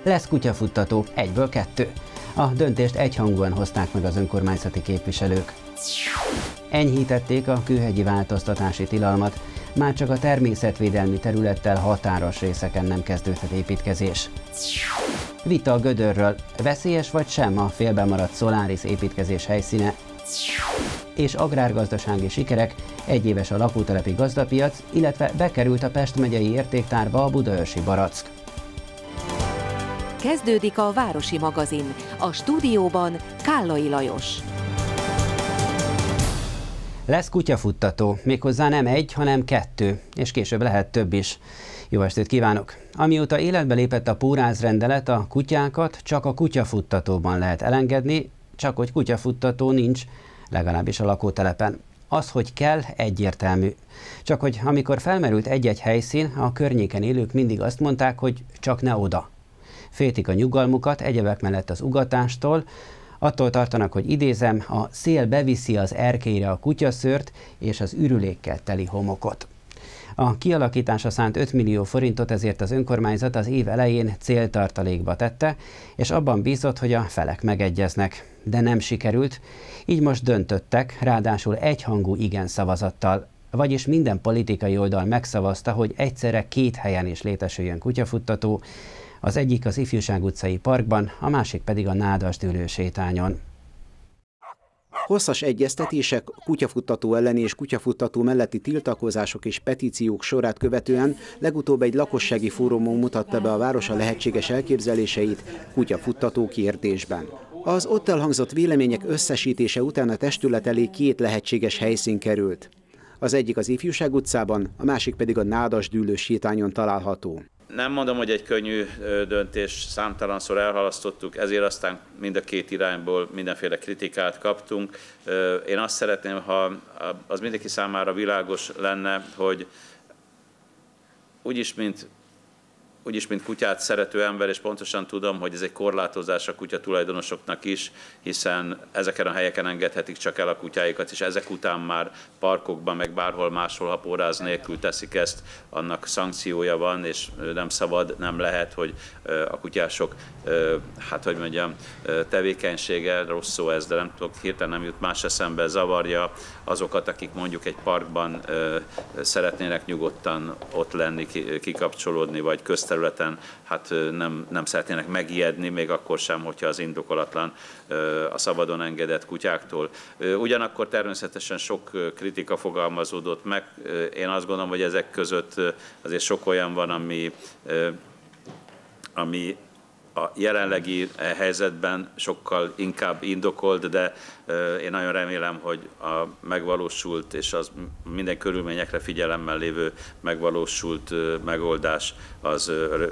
Lesz kutyafuttató, 1-ből 2. A döntést egyhangúan hozták meg az önkormányzati képviselők. Enyhítették a kőhegyi változtatási tilalmat, már csak a természetvédelmi területtel határos részeken nem kezdődhet építkezés. Vita a Gödörről, veszélyes vagy sem a félbemaradt Solaris építkezés helyszíne, és agrárgazdasági sikerek, egyéves a lakótelepi gazdapiac, illetve bekerült a Pest megyei értéktárba a budaörsi barack. Kezdődik a Városi magazin, a stúdióban Kállai Lajos. Lesz kutyafuttató, méghozzá nem 1, hanem 2, és később lehet több is. Jó estét kívánok! Amióta életbe lépett a póráz rendelet, a kutyákat csak a kutyafuttatóban lehet elengedni, csak hogy kutyafuttató nincs, legalábbis a lakótelepen. Az, hogy kell, egyértelmű. Csak hogy amikor felmerült egy-egy helyszín, a környéken élők mindig azt mondták, hogy csak ne oda. Féltik a nyugalmukat, egyebek mellett az ugatástól, attól tartanak, hogy idézem, a szél beviszi az erkélyre a kutyaszőrt és az ürülékkel teli homokot. A kialakításra szánt 5 millió forintot ezért az önkormányzat az év elején céltartalékba tette, és abban bízott, hogy a felek megegyeznek. De nem sikerült, így most döntöttek, ráadásul egyhangú igen szavazattal. Vagyis minden politikai oldal megszavazta, hogy egyszerre 2 helyen is létesüljön kutyafuttató, az egyik az Ifjúság utcai parkban, a másik pedig a Nádasdűlő sétányon. Hosszas egyeztetések, kutyafuttató elleni és kutyafuttató melletti tiltakozások és petíciók sorát követően legutóbb egy lakossági fórumon mutatta be a város a lehetséges elképzeléseit kutyafuttató kérdésben. Az ott elhangzott vélemények összesítése után a testület elé 2 lehetséges helyszín került. Az egyik az Ifjúság utcában, a másik pedig a Nádasdűlő sétányon található. Nem mondom, hogy egy könnyű döntés, számtalanszor elhalasztottuk, ezért aztán mind a 2 irányból mindenféle kritikát kaptunk. Én azt szeretném, ha az mindenki számára világos lenne, hogy úgyis, mint kutyát szerető ember, és pontosan tudom, hogy ez egy korlátozás a kutya tulajdonosoknak is, hiszen ezeken a helyeken engedhetik csak el a kutyáikat, és ezek után már parkokban, meg bárhol máshol, ha póráz nélkül teszik ezt, annak szankciója van, és nem szabad, nem lehet, hogy a kutyások, tevékenysége, rossz szó ez, de nem tudok, hirtelen nem jut más eszembe, zavarja azokat, akik mondjuk egy parkban szeretnének nyugodtan ott lenni, kikapcsolódni, vagy közterületen, nem szeretnének megijedni, még akkor sem, hogyha az indokolatlan a szabadon engedett kutyáktól. Ugyanakkor természetesen sok kritika fogalmazódott meg. Én azt gondolom, hogy ezek között azért sok olyan van, ami a jelenlegi helyzetben sokkal inkább indokolt, de én nagyon remélem, hogy a megvalósult és az minden körülményekre figyelemmel lévő megvalósult megoldás az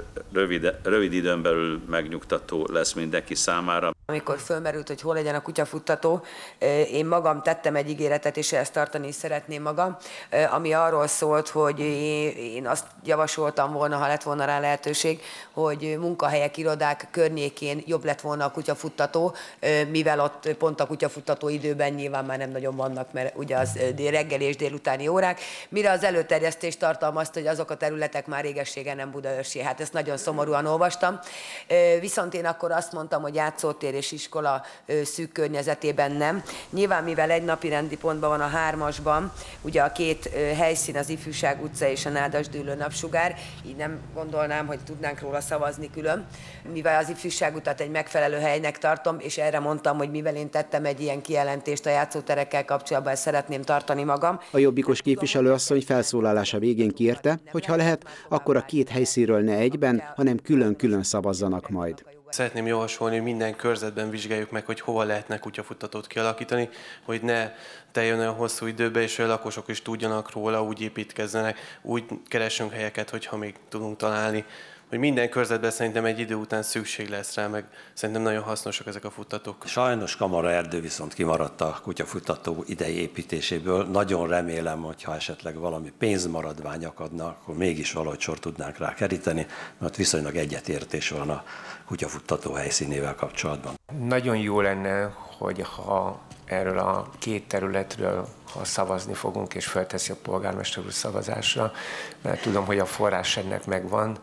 rövid időn belül megnyugtató lesz mindenki számára. Amikor fölmerült, hogy hol legyen a kutyafuttató, én magam tettem egy ígéretet, és ezt tartani is szeretném magam, ami arról szólt, hogy én azt javasoltam volna, ha lett volna rá lehetőség, hogy munkahelyek, irodák környékén jobb lett volna a kutyafuttató, mivel ott pont a kutyafuttató időben nyilván már nem nagyon vannak, mert ugye az reggeli és délutáni órák, mire az előterjesztés tartalmazta, hogy azok a területek már régességen nem budaörsi. Hát ezt nagyon szomorúan olvastam. Viszont én akkor azt mondtam, hogy játszótér és iskola szűk környezetében nem. Nyilván, mivel egy napi rendi pontban van a 3-asban, ugye a 2 helyszín, az Ifjúság utca és a Nádasdűlő napsugár, így nem gondolnám, hogy tudnánk róla szavazni külön. Mivel az Ifjúság utat egy megfelelő helynek tartom, és erre mondtam, hogy mivel én tettem egy ilyen kijelentést a játszóterekkel kapcsolatban, ezt szeretném tartani magam. A jobbikos képviselőasszony felszólalása végén kérte, hogy ha lehet, akkor a 2 helyszínről ne egyben, hanem külön-külön szavazzanak majd. Szeretném javasolni, hogy minden körzetben vizsgáljuk meg, hogy hova lehetne kutyafuttatót kialakítani, hogy ne teljön olyan hosszú időbe, és a lakosok is tudjanak róla, úgy építkezzenek, úgy keressünk helyeket, hogyha még tudunk találni. Hogy minden körzetben szerintem egy idő után szükség lesz rá, meg szerintem nagyon hasznosak ezek a futtatók. Sajnos Kamara erdő viszont kimaradt a kutyafuttató idei építéséből. Nagyon remélem, hogy ha esetleg valami pénzmaradvány akadna, akkor mégis valahogy sor tudnánk rá keríteni, mert viszonylag egyetértés van a kutyafuttató helyszínével kapcsolatban. Nagyon jó lenne, hogy ha erről a 2 területről ha szavazni fogunk, és felteszi a polgármester úr szavazásra, mert tudom, hogy a forrás ennek megvan.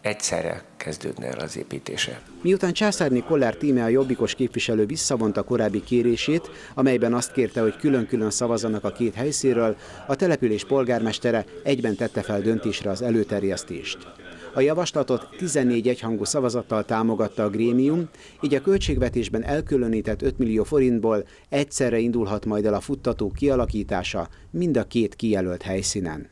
egyszerre kezdődne el az építése. Miután Császárné Kollár tíme a jobbikos képviselő visszavonta korábbi kérését, amelyben azt kérte, hogy külön-külön szavazzanak a két helyszínről, a település polgármestere egyben tette fel döntésre az előterjesztést. A javaslatot 14 egyhangú szavazattal támogatta a grémium, így a költségvetésben elkülönített 5 millió forintból egyszerre indulhat majd el a futtató kialakítása mind a két kijelölt helyszínen.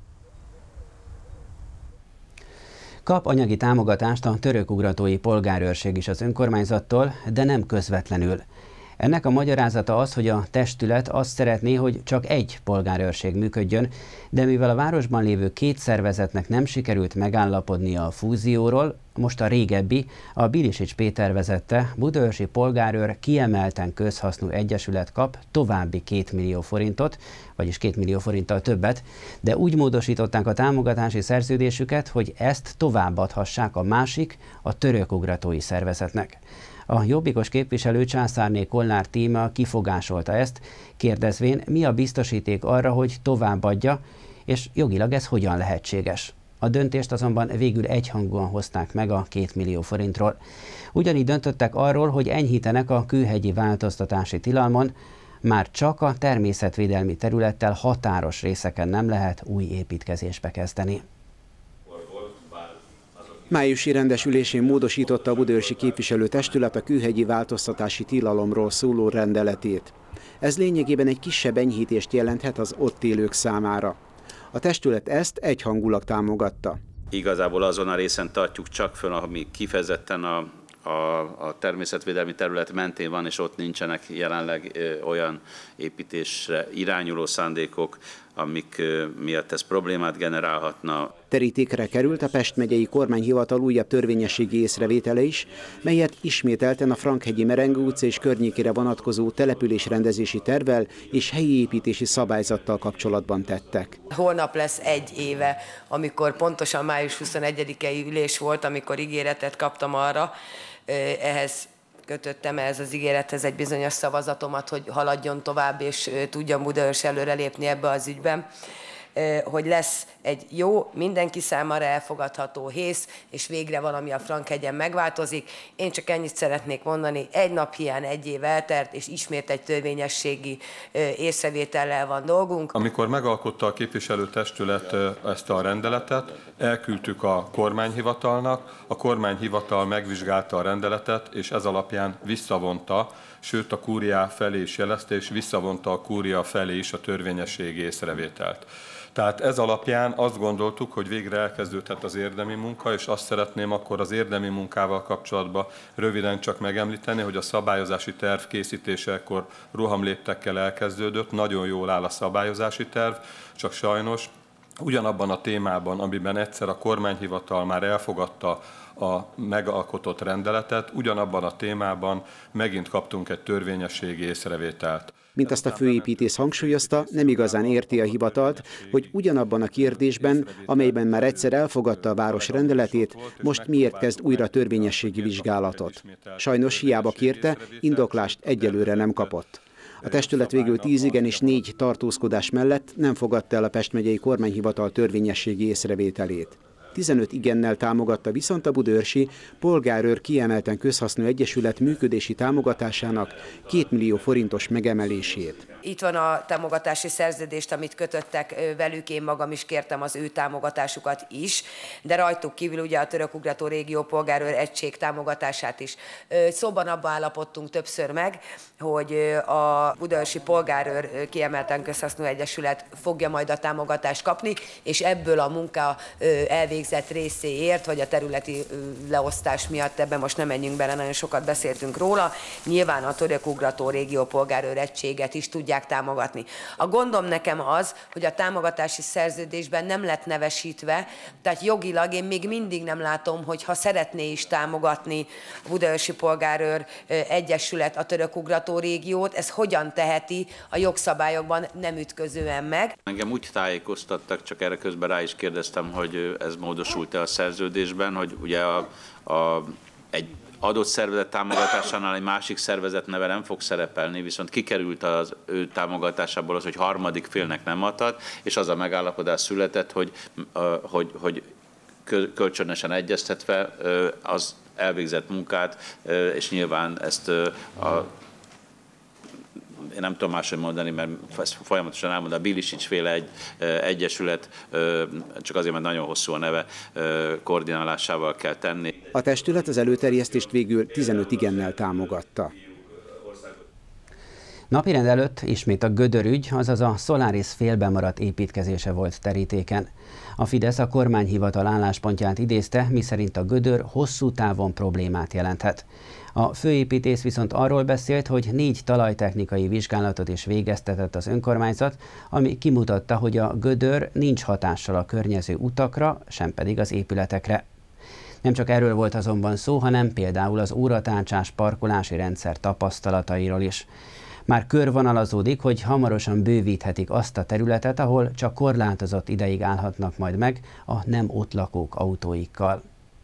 Kap anyagi támogatást a törökugratói polgárőrség is az önkormányzattól, de nem közvetlenül. Ennek a magyarázata az, hogy a testület azt szeretné, hogy csak egy polgárőrség működjön, de mivel a városban lévő két szervezetnek nem sikerült megállapodnia a fúzióról, most a régebbi, a Bilisics Péter vezette Budaörsi Polgárőr Kiemelten Közhasznú Egyesület kap további 2 millió forintot, vagyis 2 millió forinttal többet, de úgy módosították a támogatási szerződésüket, hogy ezt továbbadhassák a másik, a törökugratói szervezetnek. A jobbikos képviselő Császárné Kollár tíme kifogásolta ezt, kérdezvén, mi a biztosíték arra, hogy továbbadja, és jogilag ez hogyan lehetséges. A döntést azonban végül egyhangúan hozták meg a 2 millió forintról. Ugyanígy döntöttek arról, hogy enyhítenek a kőhegyi változtatási tilalmon, már csak a természetvédelmi területtel határos részeken nem lehet új építkezésbe kezdeni. Májusi rendesülésén módosította a budaörsi képviselőtestület a kőhegyi változtatási tilalomról szóló rendeletét. Ez lényegében egy kisebb enyhítést jelenthet az ott élők számára. A testület ezt egyhangulag támogatta. Igazából azon a részen tartjuk csak föl, ami kifejezetten a természetvédelmi terület mentén van, és ott nincsenek jelenleg olyan építésre irányuló szándékok, amik miatt ez problémát generálhatna. Terítékre került a Pest megyei kormányhivatal újabb törvényességi észrevétele is, melyet ismételten a Frankhegyi Merengő utca és környékére vonatkozó településrendezési tervvel és helyi építési szabályzattal kapcsolatban tettek. Holnap lesz 1 éve, amikor pontosan május 21-i ülés volt, amikor ígéretet kaptam arra, ehhez kötöttem ehhez az ígérethez egy bizonyos szavazatomat, hogy haladjon tovább, és tudjon Budaörs előrelépni ebbe az ügyben, hogy lesz egy jó, mindenki számára elfogadható hész, és végre valami a Frankhegyen megváltozik. Én csak ennyit szeretnék mondani, egy nap hiány 1 év eltelt, és ismét egy törvényességi észrevétellel van dolgunk. Amikor megalkotta a képviselőtestület ezt a rendeletet, elküldtük a kormányhivatalnak, a kormányhivatal megvizsgálta a rendeletet, és ez alapján visszavonta, sőt a kúriá felé is jelezte, és visszavonta a kúria felé is a törvényességi észrevételt. Tehát ez alapján azt gondoltuk, hogy végre elkezdődhet az érdemi munka, és azt szeretném akkor az érdemi munkával kapcsolatban röviden csak megemlíteni, hogy a szabályozási terv készítésekor rohamléptekkel elkezdődött, nagyon jól áll a szabályozási terv, csak sajnos ugyanabban a témában, amiben egyszer a kormányhivatal már elfogadta a megalkotott rendeletet, ugyanabban a témában megint kaptunk egy törvényességi észrevételt. Mint azt a főépítész hangsúlyozta, nem igazán érti a hivatalt, hogy ugyanabban a kérdésben, amelyben már egyszer elfogadta a város rendeletét, most miért kezd újra törvényességi vizsgálatot. Sajnos hiába kérte, indoklást egyelőre nem kapott. A testület végül 10 igen és 4 tartózkodás mellett nem fogadta el a Pest megyei kormányhivatal törvényességi észrevételét. 15 igennel támogatta viszont a Budaörsi Polgárőr Kiemelten Közhasznú Egyesület működési támogatásának 2 millió forintos megemelését. Itt van a támogatási szerződést, amit kötöttek velük, én magam is kértem az ő támogatásukat is, de rajtuk kívül ugye a Törökugrató Régió Polgárőr Egység támogatását is. Szóban abban állapodtunk többször meg, hogy a Budaörsi Polgárőr Kiemelten Közhasznú Egyesület fogja majd a támogatást kapni, és ebből a munka elvégzett részéért, vagy a területi leosztás miatt, ebben most nem menjünk bele, nagyon sokat beszéltünk róla, nyilván a Törökugrató Régió Polgárőr Egységet is tudják támogatni. A gondom nekem az, hogy a támogatási szerződésben nem lett nevesítve, tehát jogilag én még mindig nem látom, hogy ha szeretné is támogatni a Budaörsi Polgárőr Egyesület a Törökugrató Régiót, ez hogyan teheti a jogszabályokban nem ütközően meg. Engem úgy tájékoztattak, csak erre közben rá is kérdeztem, hogy ez módosult-e a szerződésben, hogy ugye egy adott szervezet támogatásánál egy másik szervezet neve nem fog szerepelni, viszont kikerült az ő támogatásából az, hogy harmadik félnek nem adhat, és az a megállapodás született, hogy kölcsönösen egyeztetve az elvégzett munkát, és nyilván ezt én nem tudom máshogy mondani, mert ezt folyamatosan elmondom, a Bilisics-féle egyesület, csak azért, mert nagyon hosszú a neve, koordinálásával kell tenni. A testület az előterjesztést végül 15 igennel támogatta. Napirend előtt ismét a Gödör ügy, azaz a Solaris félbemaradt építkezése volt terítéken. A Fidesz a kormányhivatal álláspontját idézte, miszerint a Gödör hosszú távon problémát jelenthet. A főépítész viszont arról beszélt, hogy 4 talajtechnikai vizsgálatot is végeztetett az önkormányzat, ami kimutatta, hogy a Gödör nincs hatással a környező utakra, sem pedig az épületekre. Nem csak erről volt azonban szó, hanem például az óratárcsás parkolási rendszer tapasztalatairól is. Már körvonalazódik, hogy hamarosan bővíthetik azt a területet, ahol csak korlátozott ideig állhatnak majd meg a nem ott lakók autóikkal.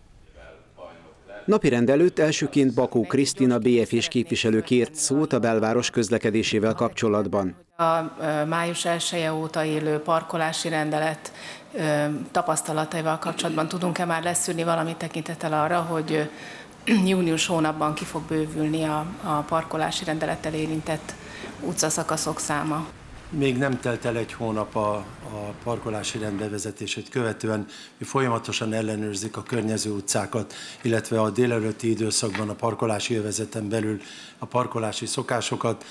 Napirend előtt elsőként Bakó Krisztina BF-s képviselő kért szót a belváros közlekedésével kapcsolatban. A május 1-e óta élő parkolási rendelet tapasztalataival kapcsolatban tudunk-e már leszűrni valami tekintettel arra, hogy június hónapban ki fog bővülni a parkolási rendelettel érintett utcaszakaszok száma? Még nem telt el egy hónap a parkolási rend bevezetését követően, mi folyamatosan ellenőrzik a környező utcákat, illetve a délelőtti időszakban a parkolási övezeten belül a parkolási szokásokat.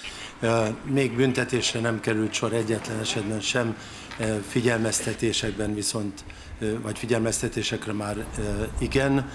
Még büntetésre nem került sor egyetlen esetben sem, figyelmeztetésekben viszont, vagy figyelmeztetésekre már igen.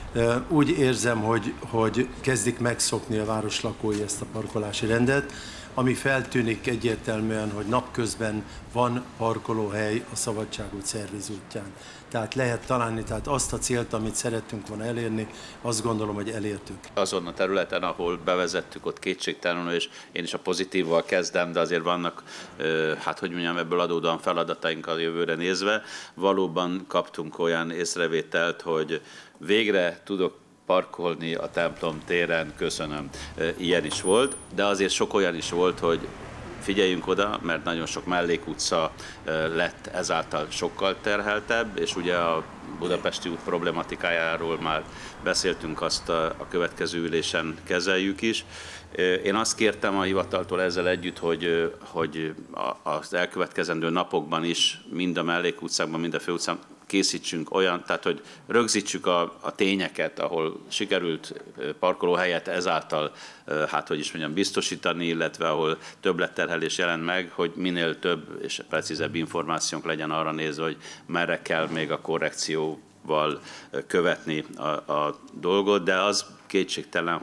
Úgy érzem, hogy kezdik megszokni a város lakói ezt a parkolási rendet, ami feltűnik egyértelműen, hogy napközben van parkolóhely a Szabadság út Szerviz útján. Tehát lehet találni, tehát azt a célt, amit szerettünk volna elérni, azt gondolom, hogy elértük. Azon a területen, ahol bevezettük, ott kétségtelenül, és én is a pozitívval kezdem, de azért vannak, hát hogy mondjam, ebből adódóan feladataink a jövőre nézve. Valóban kaptunk olyan észrevételt, hogy végre tudok parkolni a templom téren, köszönöm, ilyen is volt, de azért sok olyan is volt, hogy figyeljünk oda, mert nagyon sok mellékutca lett ezáltal sokkal terheltebb, és ugye a budapesti út problematikájáról már beszéltünk, azt a következő ülésen kezeljük is. Én azt kértem a hivataltól ezzel együtt, hogy az elkövetkezendő napokban is mind a mellékutcákban, mind a főutcán készítsünk olyan, tehát hogy rögzítsük a tényeket, ahol sikerült parkolóhelyet ezáltal, hát hogy is mondjam, biztosítani, illetve ahol többletterhelés jelent meg, hogy minél több és precízebb információnk legyen arra nézve, hogy merre kell még a korrekcióval követni a dolgot, de az kétségtelen,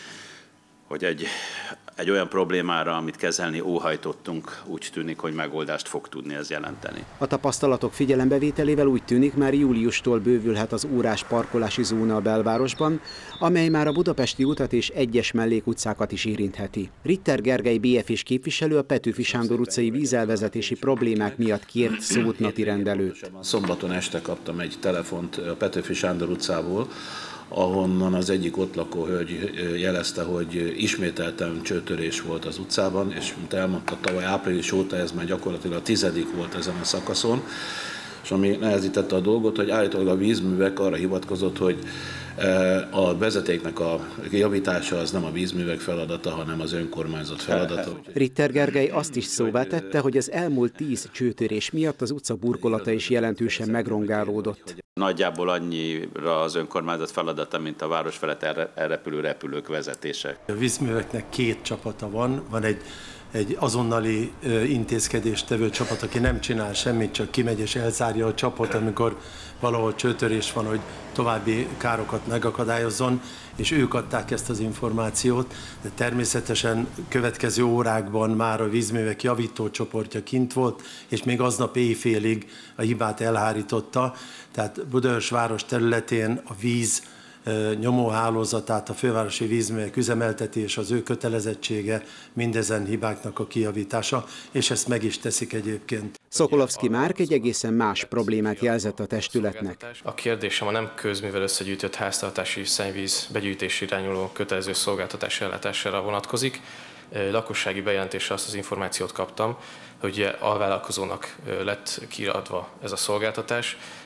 hogy egy olyan problémára, amit kezelni óhajtottunk, úgy tűnik, hogy megoldást fog tudni ez jelenteni. A tapasztalatok figyelembevételével úgy tűnik, már júliustól bővülhet az órás parkolási zóna a belvárosban, amely már a Budapesti utat és egyes mellékutcákat is érintheti. Ritter Gergely BF-s képviselő a Petőfi Sándor utcai vízelvezetési problémák miatt kért szót napirend előtt. Szombaton este kaptam egy telefont a Petőfi Sándor utcából, ahonnan az egyik ott lakó hölgy jelezte, hogy ismételten csőtörés volt az utcában, és mint elmondta, tavaly április óta ez már gyakorlatilag a 10. volt ezen a szakaszon, és ami nehezítette a dolgot, hogy állítólag a vízművek arra hivatkozott, hogy a vezetéknek a javítása az nem a vízművek feladata, hanem az önkormányzat feladata. Ritter Gergely azt is szóvá tette, hogy az elmúlt 10 csőtörés miatt az utca burkolata is jelentősen megrongálódott. Nagyjából annyira az önkormányzat feladata, mint a város felett elrepülő repülők vezetése. A vízműveknek 2 csapata van egy azonnali intézkedést tevő csapat, aki nem csinál semmit, csak kimegy és elzárja a csapot, amikor valahol csőtörés van, hogy további károkat megakadályozzon, és ők adták ezt az információt, de természetesen következő órákban már a vízművek javító csoportja kint volt, és még aznap éjfélig a hibát elhárította, tehát Budaörs város területén a víz nyomóhálózatát, a fővárosi vízművek üzemeltetés, az ő kötelezettsége mindezen hibáknak a kijavítása, és ezt meg is teszik egyébként. Szokolovszky Márk egy egészen más problémát jelzett a testületnek. A kérdésem a nem közművel összegyűjtött háztartási szennyvíz begyűjtésre irányuló kötelező szolgáltatás ellátására vonatkozik. Lakossági bejelentésre azt az információt kaptam, hogy alvállalkozónak lett kiadva ez a szolgáltatás.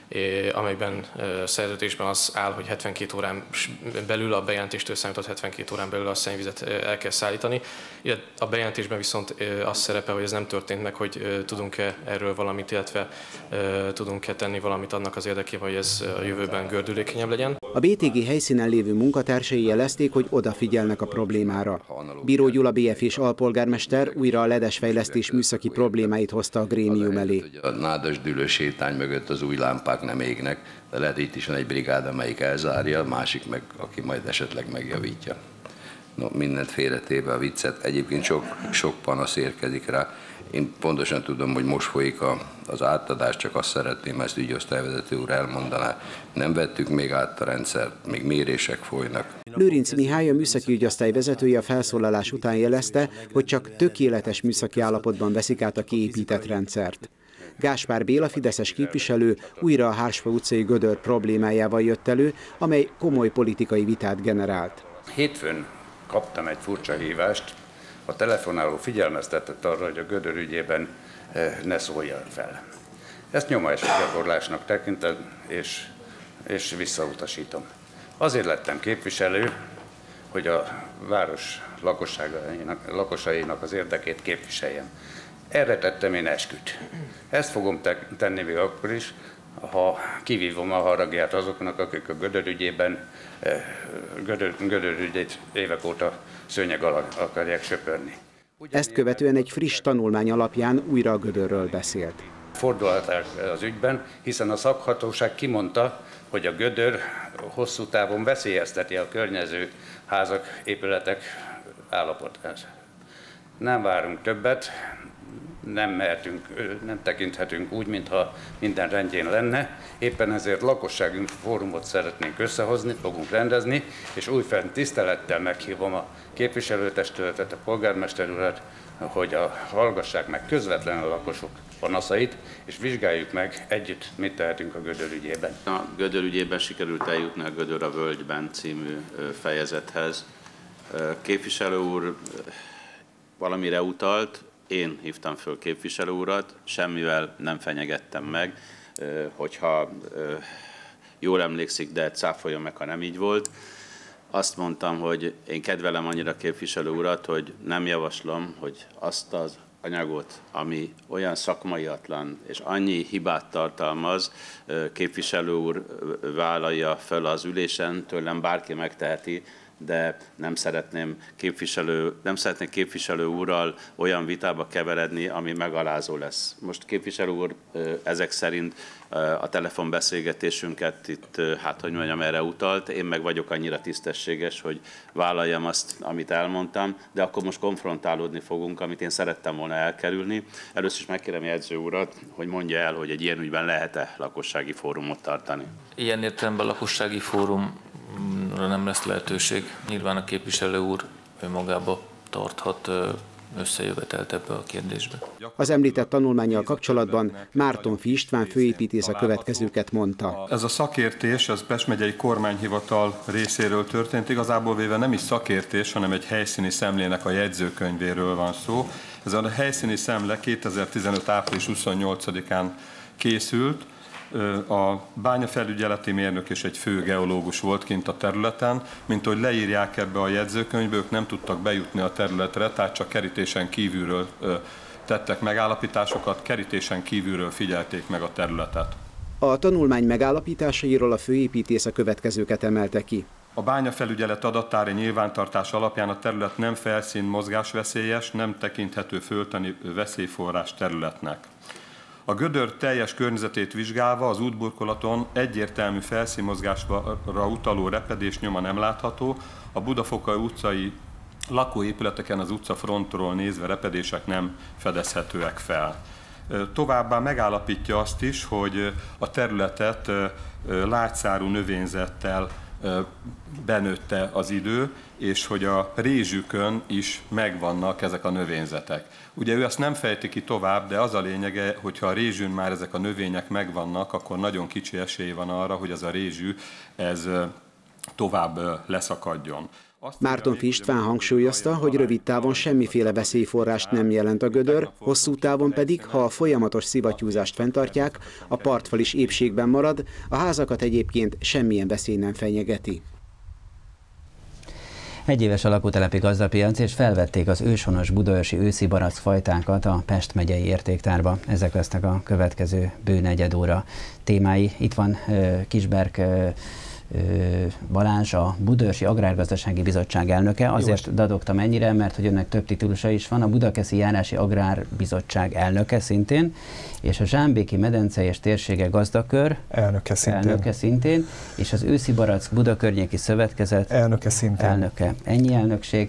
amelyben szerződésben az áll, hogy 72 órán belül, a bejelentéstől számított 72 órán belül a szennyvizet el kell szállítani. A bejelentésben viszont az szerepel, hogy ez nem történt meg, hogy tudunk-e erről valamit, illetve tudunk-e tenni valamit annak az érdekében, hogy ez a jövőben gördülékenyebb legyen. A BTG helyszínen lévő munkatársai jelezték, hogy odafigyelnek a problémára. Bíró Gyula BF-s alpolgármester újra a ledesfejlesztés műszaki problémáit hozta a grémium elé. A nádasdűlő sétány mögött az új lámpák nem égnek, de lehet itt is van egy brigád, amelyik elzárja, a másik meg, aki majd esetleg megjavítja. No, mindent félretéve a viccet, egyébként sok panasz érkezik rá. Én pontosan tudom, hogy most folyik az átadás, csak azt szeretném, ezt ügyosztályvezető úr elmondaná. Nem vettük még át a rendszert, még mérések folynak. Lőrinc Mihály, a műszaki ügyosztály vezetője a felszólalás után jelezte, hogy csak tökéletes műszaki állapotban veszik át a kiépített rendszert. Gáspár Béla, fideszes képviselő újra a Hársfa utcai gödör problémájával jött elő, amely komoly politikai vitát generált. Hétfőn kaptam egy furcsa hívást, a telefonáló figyelmeztetett arra, hogy a gödör ügyében ne szóljon fel. Ezt nyomásgyakorlásnak tekintem, és visszautasítom. Azért lettem képviselő, hogy a város lakosainak az érdekét képviseljem. Erre tettem én esküt. Ezt fogom tenni még akkor is, ha kivívom a haragját azoknak, akik a gödörügyében gödörügyét évek óta szőnyeg alatt akarják söpörni. Ezt követően egy friss tanulmány alapján újra a gödörről beszélt. Fordulhaták az ügyben, hiszen a szakhatóság kimondta, hogy a gödör hosszú távon veszélyezteti a környező házak, épületek állapotát. Nem várunk többet, nem tekinthetünk úgy, mintha minden rendjén lenne. Éppen ezért lakosságunk fórumot szeretnénk összehozni, fogunk rendezni, és újfent tisztelettel meghívom a képviselőtestületet, a polgármester urat, hogy hallgassák meg közvetlenül a lakosok panaszait, és vizsgáljuk meg együtt, mit tehetünk a gödör ügyében. A gödör ügyében sikerült eljutni a Gödör a völgyben című fejezethez. Képviselő úr valamire utalt, én hívtam föl képviselő urat, semmivel nem fenyegettem meg, hogyha jól emlékszik, de cáfoljon meg, ha nem így volt. Azt mondtam, hogy én kedvelem annyira képviselő urat, hogy nem javaslom, hogy azt az anyagot, ami olyan szakmaiatlan és annyi hibát tartalmaz, képviselő úr vállalja fel az ülésen, tőlem bárki megteheti, de nem szeretnék képviselő úrral olyan vitába keveredni, ami megalázó lesz. Most képviselő úr ezek szerint a telefonbeszélgetésünket itt, hogy mondjam, erre utalt, én meg vagyok annyira tisztességes, hogy vállaljam azt, amit elmondtam, de akkor most konfrontálódni fogunk, amit én szerettem volna elkerülni. Először is megkérem jegyző urat, hogy mondja el, hogy egy ilyen ügyben lehet-e lakossági fórumot tartani. Ilyen értelemben lakossági fórumra nem lesz lehetőség. Nyilván a képviselő úr magába tarthat összejövetelt ebbe a kérdésbe. Az említett tanulmánnyal kapcsolatban Mártonffy István főépítész a következőket mondta. Ez a szakértés, az Pest megyei kormányhivatal részéről történt. Igazából véve nem is szakértés, hanem egy helyszíni szemlének a jegyzőkönyvéről van szó. Ez a helyszíni szemle 2015. április 28-án készült. A bányafelügyeleti mérnök és egy fő geológus volt kint a területen, mint hogy leírják ebbe a jegyzőkönyvbe, ők nem tudtak bejutni a területre, tehát csak kerítésen kívülről tettek megállapításokat, kerítésen kívülről figyelték meg a területet. A tanulmány megállapításairól a főépítész a következőket emelte ki. A bányafelügyelet adattári nyilvántartás alapján a terület nem felszín mozgásveszélyes, nem tekinthető földtani veszélyforrás területnek. A gödör teljes környezetét vizsgálva az útburkolaton egyértelmű felszínmozgásra utaló repedés nyoma nem látható, a Budafokai utcai lakóépületeken az utcafrontról nézve repedések nem fedezhetőek fel. Továbbá megállapítja azt is, hogy a területet lágyszárú növényzettel benőtte az idő, és hogy a rézsükön is megvannak ezek a növényzetek. Ugye ő ezt nem fejti ki tovább, de az a lényege, hogyha a rézsűn már ezek a növények megvannak, akkor nagyon kicsi esély van arra, hogy ez a rézsű tovább leszakadjon. Mártonffy István hangsúlyozta, hogy rövid távon semmiféle veszélyforrást nem jelent a gödör, hosszú távon pedig, ha a folyamatos szivattyúzást fenntartják, a partfal is épségben marad, a házakat egyébként semmilyen veszély nem fenyegeti. Egyéves a lakótelepi gazdapiac, és felvették az őshonos budaörsi őszi barack fajtákat a Pest megyei értéktárba. Ezek lesznek a következő bő negyed óra témái. Itt van Kisberg Balázs, a Budaörsi Agrárgazdasági Bizottság elnöke. Azért dadogtam ennyire, mert hogy önnek több titulusa is van. A Budakeszi Járási Agrárbizottság elnöke szintén, és a Zsámbéki Medence és Térsége Gazdakör elnöke szintén, és az Őszi Barack Budakörnyéki Szövetkezet elnöke szintén. Ennyi elnökség.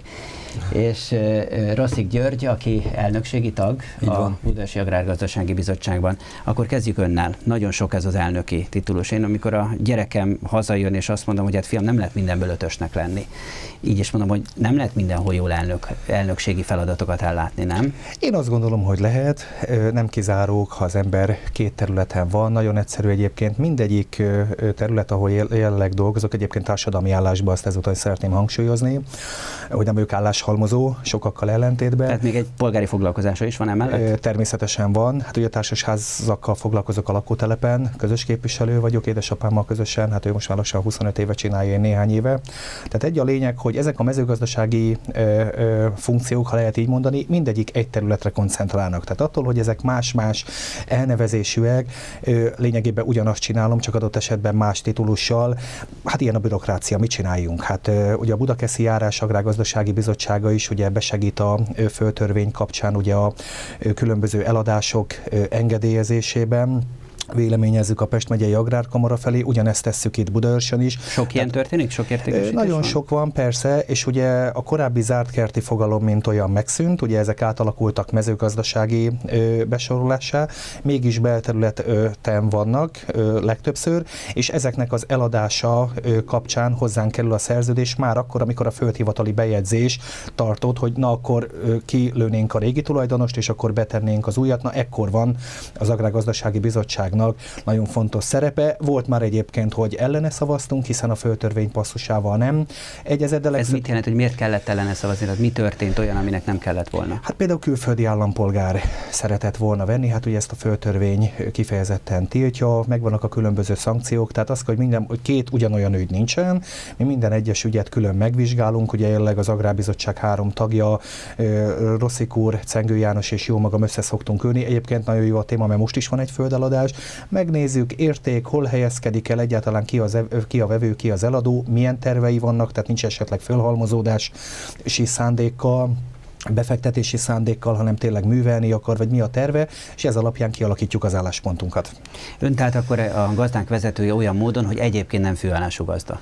És Rosszik György, aki elnökségi tag a Budaörsi Agrárgazdasági Bizottságban. Akkor kezdjük önnel. Nagyon sok ez az elnöki titulus. Én amikor a gyerekem hazajön, és azt mondom, hogy hát fiam, nem lehet mindenből ötösnek lenni. Így is mondom, hogy nem lehet mindenhol jól elnökségi feladatokat ellátni, nem? Én azt gondolom, hogy lehet. Nem kizárók, ha az ember két területen van. Nagyon egyszerű egyébként. Mindegyik terület, ahol jelenleg dolgozok, egyébként társadalmi állásban, azt ezúttal szeretném hangsúlyozni, hogy nem ők álláshalmozó, sokakkal ellentétben. Tehát még egy polgári foglalkozása is van emellett? Természetesen van. Hát ugye társasházakkal foglalkozok a lakótelepen, közös képviselő vagyok, édesapámmal közösen, hát ő most már lassan 25 éve csinálja, én néhány éve. Tehát egy a lényeg, hogy ezek a mezőgazdasági funkciók, ha lehet így mondani, mindegyik egy területre koncentrálnak. Tehát attól, hogy ezek más-más elnevezésűek, lényegében ugyanazt csinálom, csak adott esetben más titulussal. Hát ilyen a bürokrácia, mit csináljunk? Hát ugye a Budakeszi Járás Agrárgazdasági Bizottsága is ugye besegít a földtörvény kapcsán ugye a különböző eladások engedélyezésében. Véleményezzük a Pest megyei Agrárkamara felé, ugyanezt tesszük itt Budaörsön is. Sok ilyen történik? Sok értékesítés Nagyon van? sok van, persze, és ugye a korábbi zártkerti fogalom, mint olyan megszűnt, ugye ezek átalakultak mezőgazdasági besorolássá, mégis belterületen vannak legtöbbször, és ezeknek az eladása kapcsán hozzánk kerül a szerződés már akkor, amikor a földhivatali bejegyzés tartott, hogy na akkor kilőnénk a régi tulajdonost, és akkor betennénk az újat, na ekkor van az Agrárgazdasági Bizottság nagyon fontos szerepe. Volt már egyébként, hogy ellene szavaztunk, hiszen a földtörvény passzusával nem egyezett. Ez mit jelent, hogy miért kellett ellene szavazni? Tehát mi történt olyan, aminek nem kellett volna? Hát például külföldi állampolgár szeretett volna venni, hát ugye ezt a földtörvény kifejezetten tiltja, megvannak a különböző szankciók, tehát az, hogy két ugyanolyan ügy nincsen, mi minden egyes ügyet külön megvizsgálunk, ugye jelenleg az Agrárbizottság 3 tagja, Rosszik úr, Cengő János és jó magam össze szoktunk ülni. Egyébként nagyon jó a téma, mert most is van egy földeladás. Megnézzük, érték, hol helyezkedik el egyáltalán ki a vevő, ki az eladó, milyen tervei vannak, tehát nincs esetleg fölhalmozódási szándékkal, befektetési szándékkal, hanem tényleg művelni akar, vagy mi a terve, és ez alapján kialakítjuk az álláspontunkat. Ön tehát akkor a gazdánk vezetője olyan módon, hogy egyébként nem főállású gazda?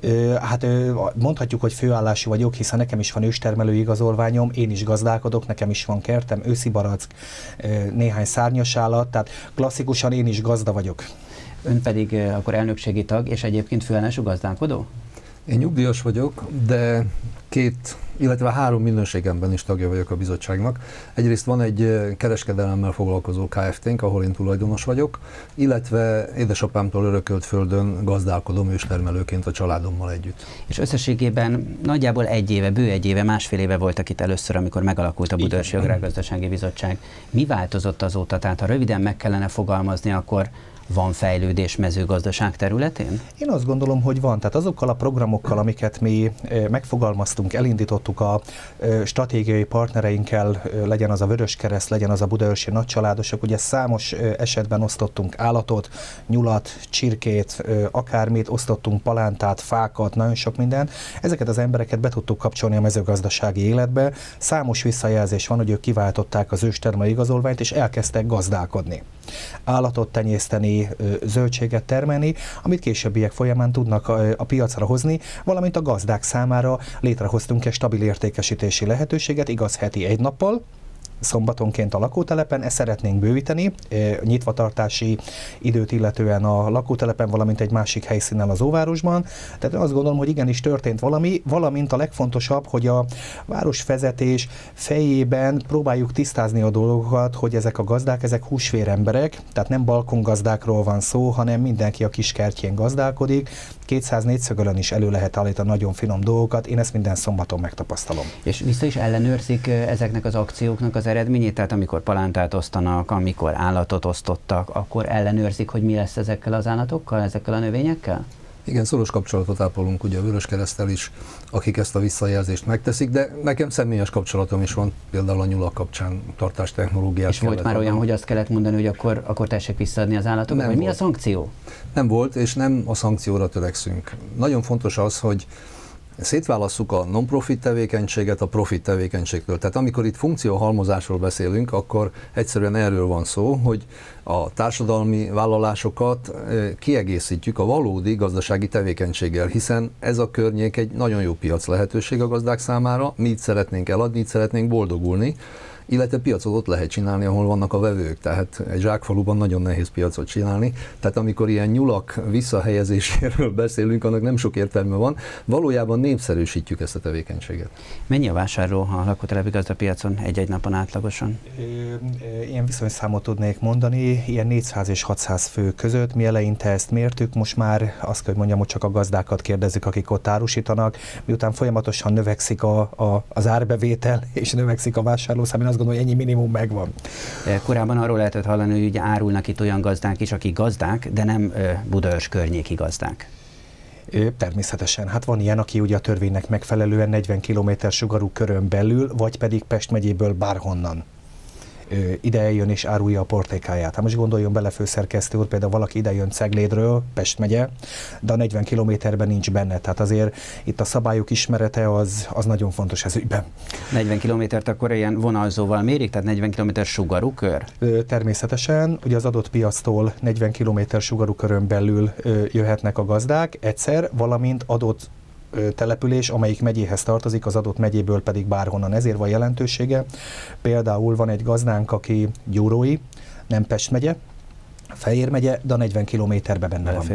Hát mondhatjuk, hogy főállású vagyok, hiszen nekem is van őstermelő igazolványom, én is gazdálkodok, nekem is van kertem, őszi barack, néhány szárnyas állat, tehát klasszikusan én is gazda vagyok. Ön pedig akkor elnökségi tag, és egyébként főállású gazdálkodó? Én nyugdíjas vagyok, de 3 minőségemben is tagja vagyok a bizottságnak. Egyrészt van egy kereskedelemmel foglalkozó Kft-nk, ahol én tulajdonos vagyok, illetve édesapámtól örökölt földön gazdálkodom őstermelőként a családommal együtt. És összességében nagyjából bő egy éve, másfél éve voltak itt először, amikor megalakult a Budaörsi Agrárgazdasági Bizottság. Mi változott azóta? Tehát ha röviden meg kellene fogalmazni, akkor van fejlődés mezőgazdaság területén? Én azt gondolom, hogy van. Tehát azokkal a programokkal, amiket mi megfogalmaztunk, elindítottuk a stratégiai partnereinkkel, legyen az a Vöröskereszt, legyen az a budaörsi nagycsaládosok, ugye számos esetben osztottunk állatot, nyulat, csirkét, akármit, osztottunk palántát, fákat, nagyon sok minden. Ezeket az embereket be tudtuk kapcsolni a mezőgazdasági életbe. Számos visszajelzés van, hogy ők kiváltották az őstermelő igazolványt, és elkezdtek gazdálkodni. Állatot tenyészteni, zöldséget termelni, amit későbbiek folyamán tudnak a piacra hozni, valamint a gazdák számára létrehoztunk egy stabil értékesítési lehetőséget, igaz heti 1 nappal, szombatonként a lakótelepen, ezt szeretnénk bővíteni, nyitvatartási időt illetően a lakótelepen, valamint egy másik helyszínen az óvárosban. Tehát azt gondolom, hogy igenis történt valami, valamint a legfontosabb, hogy a városvezetés fejében próbáljuk tisztázni a dolgokat, hogy ezek a gazdák, ezek húsvér emberek, tehát nem balkongazdákról van szó, hanem mindenki a kis kertjén gazdálkodik, 200 négyszögölön is elő lehet állítani nagyon finom dolgokat, én ezt minden szombaton megtapasztalom. És vissza is ellenőrzik ezeknek az akcióknak az eredményét? Tehát amikor palántát osztanak, amikor állatot osztottak, akkor ellenőrzik, hogy mi lesz ezekkel az állatokkal, ezekkel a növényekkel? Igen, szoros kapcsolatot ápolunk ugye a Vöröskereszttel is, akik ezt a visszajelzést megteszik, de nekem személyes kapcsolatom is van, például a nyulak kapcsán tartástechnológiát. És volt már olyan, hogy azt kellett mondani, hogy akkor tessék visszaadni az állatokat, vagy mi a szankció? Nem volt, és nem a szankcióra törekszünk. Nagyon fontos az, hogy szétválasszuk a non-profit tevékenységet a profit tevékenységtől. Tehát amikor itt funkcióhalmozásról beszélünk, akkor egyszerűen erről van szó, hogy a társadalmi vállalásokat kiegészítjük a valódi gazdasági tevékenységgel, hiszen ez a környék egy nagyon jó piac lehetőség a gazdák számára, mi itt szeretnénk eladni, itt szeretnénk boldogulni, illetve piacot ott lehet csinálni, ahol vannak a vevők, tehát egy zsákfaluban nagyon nehéz piacot csinálni, tehát amikor ilyen nyulak visszahelyezéséről beszélünk, annak nem sok értelme van, valójában népszerűsítjük ezt a tevékenységet. Mennyi a vásárló a lakótelepi gazdapiacon egy-egy napon átlagosan? Ilyen viszonyszámot tudnék mondani, ilyen 400 és 600 fő között, mi eleinte ezt mértük, most már azt kell, hogy mondjam, hogy csak a gazdákat kérdezzük, akik ott árusítanak, miután folyamatosan növekszik az árbevétel és növekszik a vásárlószám, én azt gondolom, hogy ennyi minimum megvan. Korábban arról lehetett hallani, hogy ugye árulnak itt olyan gazdák is, akik gazdák, de nem Budaörs környéki gazdák. Természetesen. Hát van ilyen, aki ugye a törvénynek megfelelően 40 km sugarú körön belül, vagy pedig Pest megyéből bárhonnan ide eljön és árulja a portékáját. Hát most gondoljon bele, főszerkesztő úr, például valaki ide jön Ceglédről, Pest megye, de a 40 kilométerben nincs benne. Tehát azért itt a szabályok ismerete az nagyon fontos ez ügyben. 40 kilométert akkor ilyen vonalzóval mérik, tehát 40 km sugarú kör? Természetesen. Ugye az adott piactól 40 km sugarú körön belül jöhetnek a gazdák egyszer, valamint adott település, amelyik megyéhez tartozik, az adott megyéből pedig bárhonnan. Ezért van jelentősége. Például van egy gazdánk, aki gyúrói, nem Pest megye, Fejér megye, de a 40 kilométerbe benne van.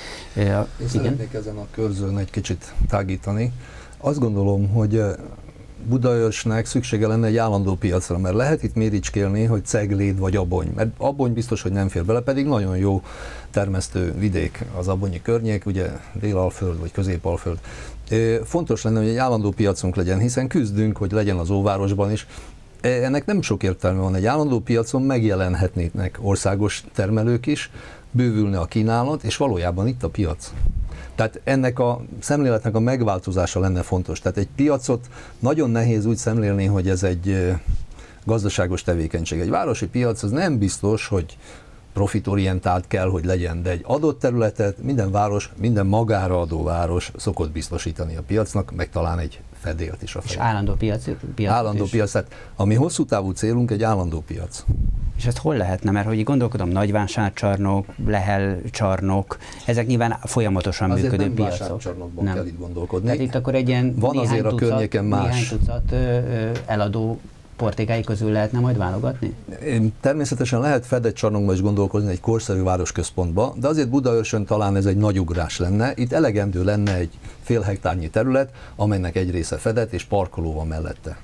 Én szeretnék ezen a körzőn egy kicsit tágítani. Azt gondolom, hogy Budaörsnek szüksége lenne egy állandó piacra, mert lehet itt méricskélni, hogy Cegléd vagy Abony, mert Abony biztos, hogy nem fér bele, pedig nagyon jó termesztő vidék az abonyi környék, ugye Délalföld vagy Középalföld. Fontos lenne, hogy egy állandó piacunk legyen, hiszen küzdünk, hogy legyen az óvárosban is. Ennek nem sok értelme van, egy állandó piacon megjelenhetnének országos termelők is, bővülne a kínálat, és valójában itt a piac. Tehát ennek a szemléletnek a megváltozása lenne fontos. Tehát egy piacot nagyon nehéz úgy szemlélni, hogy ez egy gazdaságos tevékenység. Egy városi piac az nem biztos, hogy profitorientált kell, hogy legyen, de egy adott területet minden város, minden magára adó város szokott biztosítani a piacnak, meg talán egy fedélt is a fején. És állandó piac? Állandó piac, tehát a mi hosszú távú célunk egy állandó piac. És ezt hol lehetne? Mert hogy gondolkodom, Nagyvásárcsarnok, Lehel csarnok, ezek nyilván folyamatosan azért működő nem piacok. Vásárcsarnokban kell itt gondolkodni. Tehát itt akkor egy ilyen van azért a környéken más. Néhány tucat eladó portékái közül lehetne majd válogatni? Természetesen lehet fedett csarnokban is gondolkozni egy korszerű városközpontba, de azért Budaörsön talán ez egy nagy ugrás lenne. Itt elegendő lenne egy fél hektárnyi terület, amelynek egy része fedett és parkoló van mellette.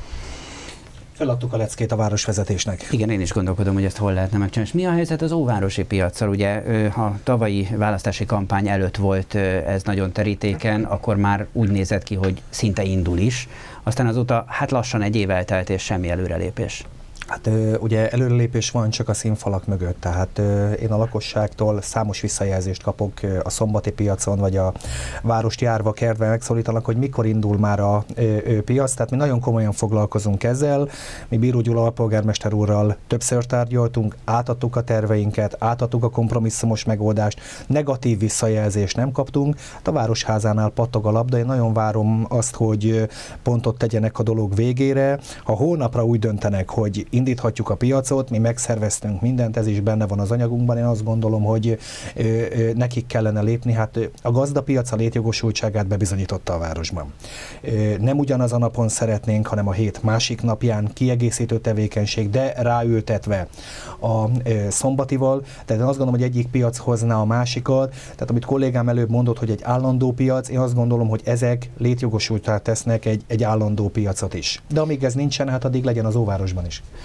Feladtuk a leckét a városvezetésnek. Igen, én is gondolkodom, hogy ezt hol lehetne megcsinálni. És mi a helyzet az óvárosi piaccal? Ugye, ha tavalyi választási kampány előtt volt ez nagyon terítéken, akkor már úgy nézett ki, hogy szinte indul is. Aztán azóta hát lassan egy év eltelt és semmi előrelépés. Hát ugye előrelépés van csak a színfalak mögött, tehát én a lakosságtól számos visszajelzést kapok a szombati piacon, vagy a várost járva kertve megszólítanak, hogy mikor indul már a piac, tehát mi nagyon komolyan foglalkozunk ezzel. Mi Bíró Gyula alpolgármester úrral többször tárgyaltunk, átadtuk a terveinket, átadtuk a kompromisszumos megoldást, negatív visszajelzést nem kaptunk, a Városházánál pattog a labda, én nagyon várom azt, hogy pontot tegyenek a dolog végére. Ha holnapra úgy döntenek, hogy indíthatjuk a piacot, mi megszerveztünk mindent, ez is benne van az anyagunkban, én azt gondolom, hogy nekik kellene lépni, hát a gazdapiac a létjogosultságát bebizonyította a városban. Nem ugyanaz a napon szeretnénk, hanem a hét másik napján kiegészítő tevékenység, de ráültetve a szombatival, tehát én azt gondolom, hogy egyik piac hozná a másikat, tehát amit kollégám előbb mondott, hogy egy állandó piac, én azt gondolom, hogy ezek létjogosultá tesznek egy állandó piacot is. De amíg ez nincsen, hát addig legyen az óvárosban is.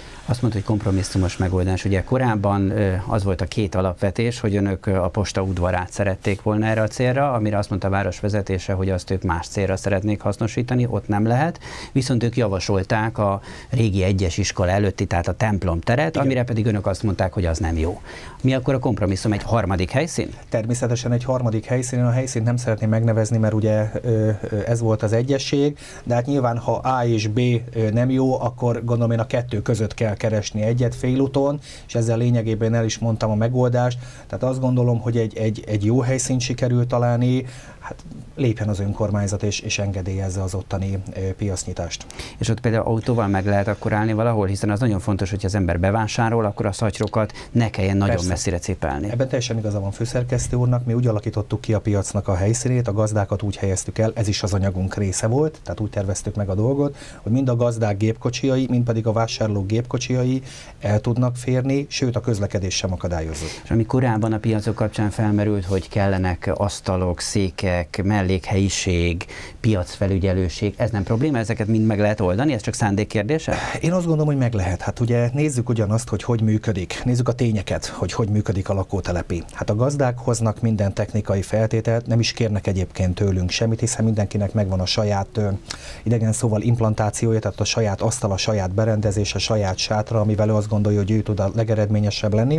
Azt mondta, hogy kompromisszumos megoldás. Ugye korábban az volt a két alapvetés, hogy önök a posta udvarát szerették volna erre a célra, amire azt mondta a város vezetése, hogy azt ők más célra szeretnék hasznosítani, ott nem lehet. Viszont ők javasolták a régi egyes iskola előtti, tehát a templom teret, amire pedig önök azt mondták, hogy az nem jó. Mi akkor a kompromisszum, egy harmadik helyszín? Természetesen egy harmadik helyszín. A helyszínt nem szeretném megnevezni, mert ugye ez volt az egyesség, de hát nyilván, ha A és B nem jó, akkor gondolom én a kettő között kell keresni egyet félúton, és ezzel lényegében el is mondtam a megoldást. Tehát azt gondolom, hogy egy jó helyszínt sikerült találni, hát lépjen az önkormányzat és engedélyezze az ottani piacnyitást. És ott például autóval meg lehet akkor állni valahol, hiszen az nagyon fontos, hogy az ember bevásárol, akkor a szatyrokat ne kelljen nagyon messzire cipelni. Ebben teljesen igaza van főszerkesztő úrnak, mi úgy alakítottuk ki a piacnak a helyszínét, a gazdákat úgy helyeztük el, ez is az anyagunk része volt, tehát úgy terveztük meg a dolgot, hogy mind a gazdák gépkocsiai, mind pedig a vásárlók gépkocsiai el tudnak férni, sőt a közlekedés sem akadályozott. És ami korábban a piacok kapcsán felmerült, hogy kellenek asztalok, székek, mellékhelyiség, piacfelügyelőség, ez nem probléma, ezeket mind meg lehet oldani, ez csak szándék kérdése? Én azt gondolom, hogy meg lehet. Hát ugye nézzük ugyanazt, hogy működik. Nézzük a tényeket, hogy működik a lakótelepi. Hát a gazdák hoznak minden technikai feltételt, nem is kérnek egyébként tőlünk semmit, hiszen mindenkinek megvan a saját idegen szóval implantációja, tehát a saját asztal, a saját berendezés, a saját sátra, amivel ő azt gondolja, hogy ő tud a legeredményesebb lenni.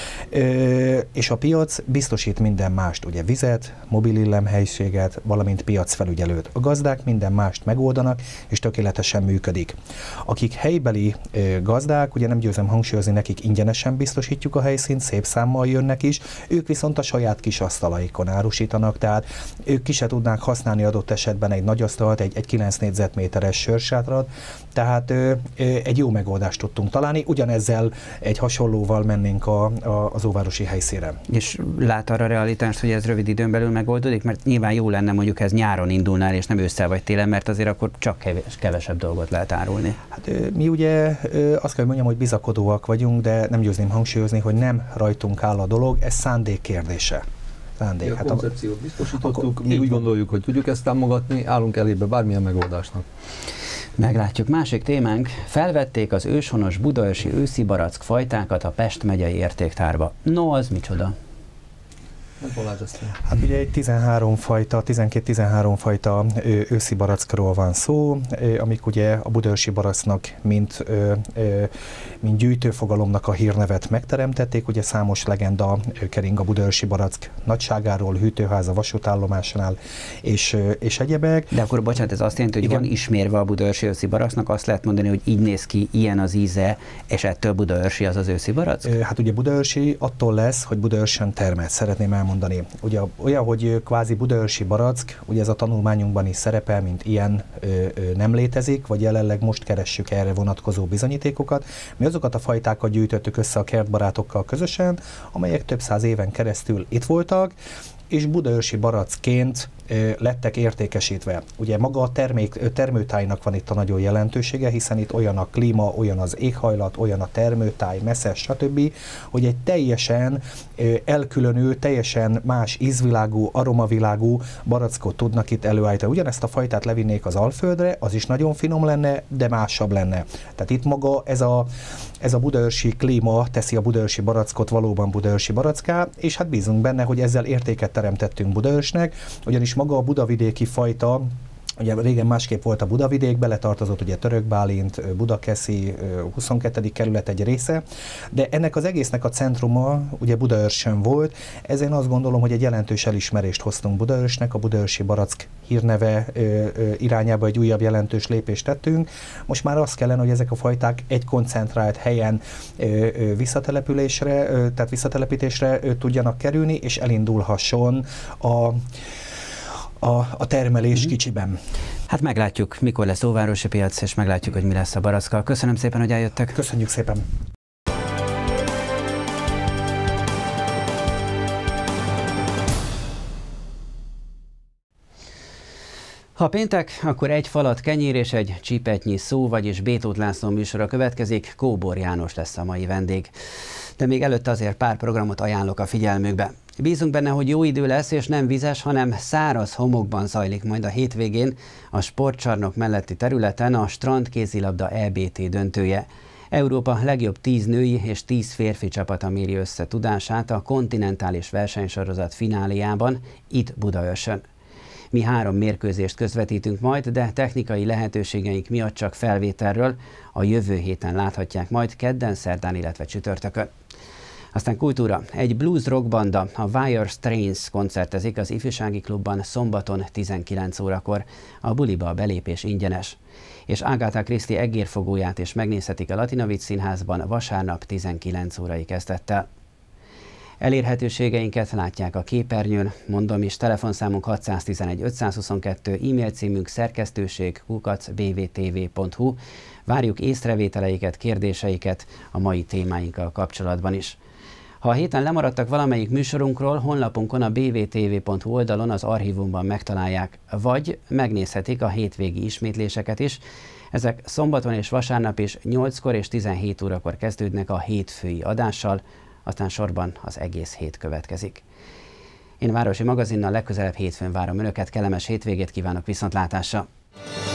És a piac biztosít minden mást, ugye vizet, mobilillemhelyiséget, valamint piacfelügyelőt. A gazdák minden mást megoldanak, és tökéletesen működik. Akik helybeli gazdák, ugye nem győzöm hangsúlyozni, nekik ingyenesen biztosítjuk a helyszínt, szép számmal jönnek is, ők viszont a saját kis asztalaikon árusítanak, tehát ők ki se tudnák használni adott esetben egy nagy asztalt, egy 9 négyzetméteres sörsátrat, tehát egy jó megoldást tudtunk találni, ugyanezzel egy hasonlóval mennénk az óvárosi helyszínre. És lát arra realitást, hogy ez rövid időn belül megoldódik? Mert nyilván jó lenne, mondjuk ez nyáron indulnál, és nem ősszel vagy télen, mert azért akkor csak kevesebb dolgot lehet árulni. Hát mi ugye azt kell mondjam, hogy bizakodóak vagyunk, de nem győzném hangsúlyozni, hogy nem rajtunk áll a dolog, ez szándék kérdése. A koncepciót biztosítottuk, mi úgy gondoljuk, hogy tudjuk ezt támogatni, állunk elébe bármilyen megoldásnak. Meglátjuk. Másik témánk, felvették az őshonos budaörsi őszi barack fajtákat a Pest megyei értéktárba. No, az micsoda? Hát ugye egy 12-13 fajta őszi barackról van szó, amik ugye a budaörsi baracknak, mint gyűjtőfogalomnak a hírnevet megteremtették. Ugye számos legenda kering a budaörsi barack nagyságáról, hűtőháza, vasútállomásnál és egyebek. De akkor bocsánat, ez azt jelenti, hogy van ismérve a budaörsi őszi baracknak, azt lehet mondani, hogy így néz ki, ilyen az íze, és ettől budaörsi az őszi barack? Hát ugye budaörsi attól lesz, hogy Budaörsön termelt, szeretném elmondani. Ugye olyan, hogy kvázi budaörsi barack, ugye ez a tanulmányunkban is szerepel, mint ilyen nem létezik, vagy jelenleg most keressük erre vonatkozó bizonyítékokat. Mi azokat a fajtákat gyűjtöttük össze a kertbarátokkal közösen, amelyek több száz éven keresztül itt voltak, és budaörsi barackként lettek értékesítve. Ugye maga a termőtájnak van itt a nagyon jelentősége, hiszen itt olyan a klíma, olyan az éghajlat, olyan a termőtáj, messzes, stb., hogy egy teljesen elkülönül, teljesen más ízvilágú, aromavilágú barackot tudnak itt előállítani. Ugyanezt a fajtát levinnék az Alföldre, az is nagyon finom lenne, de másabb lenne. Tehát itt maga ez a budaörsi klíma teszi a budaörsi barackot valóban budaörsi baracká, és hát bízunk benne, hogy ezzel értéket teremtettünk Budaörsnek, ugyanis maga a budavidéki fajta, ugye régen másképp volt a Budavidék, beletartozott ugye Törökbálint, Budakeszi, 22. kerület egy része, de ennek az egésznek a centruma ugye Budaörsön volt, ezért azt gondolom, hogy egy jelentős elismerést hoztunk Budaörsnek, a budaörsi barack hírneve irányába egy újabb jelentős lépést tettünk. Most már azt kellene, hogy ezek a fajták egy koncentrált helyen visszatelepítésre tudjanak kerülni, és elindulhasson a termelés kicsiben. Hát meglátjuk, mikor lesz óvárosi piac, és meglátjuk, hogy mi lesz a barackkal. Köszönöm szépen, hogy eljöttek. Köszönjük szépen. Ha péntek, akkor egy falat kenyér és egy csipetnyi szó, vagyis B. Tóth László műsora következik. Kóbor János lesz a mai vendég. De még előtte azért pár programot ajánlok a figyelmükbe. Bízunk benne, hogy jó idő lesz, és nem vizes, hanem száraz homokban zajlik majd a hétvégén a sportcsarnok melletti területen a strandkézilabda EBT döntője. Európa legjobb 10 női és 10 férfi csapata méri össze tudását a kontinentális versenysorozat fináléjában itt Budaörsön. Mi 3 mérkőzést közvetítünk majd, de technikai lehetőségeink miatt csak felvételről a jövő héten láthatják majd kedden, szerdán, illetve csütörtökön. Aztán kultúra. Egy blues rock banda, a Wire Strains koncertezik az ifjúsági klubban szombaton 19 órakor. A buliba a belépés ingyenes. És Agatha Christie egérfogóját is megnézhetik a Latinovics Színházban vasárnap 19 órai kezdettel. Elérhetőségeinket látják a képernyőn, mondom is, telefonszámunk 611 522, e-mail címünk szerkesztőség@bvtv.hu. Várjuk észrevételeiket, kérdéseiket a mai témáinkkal kapcsolatban is. Ha a héten lemaradtak valamelyik műsorunkról, honlapunkon a bvtv.hu oldalon az archívumban megtalálják, vagy megnézhetik a hétvégi ismétléseket is. Ezek szombaton és vasárnap is 8-kor és 17 órakor kezdődnek a hétfői adással, aztán sorban az egész hét következik. Én Városi Magazinnal legközelebb hétfőn várom Önöket, kellemes hétvégét kívánok, viszontlátásra!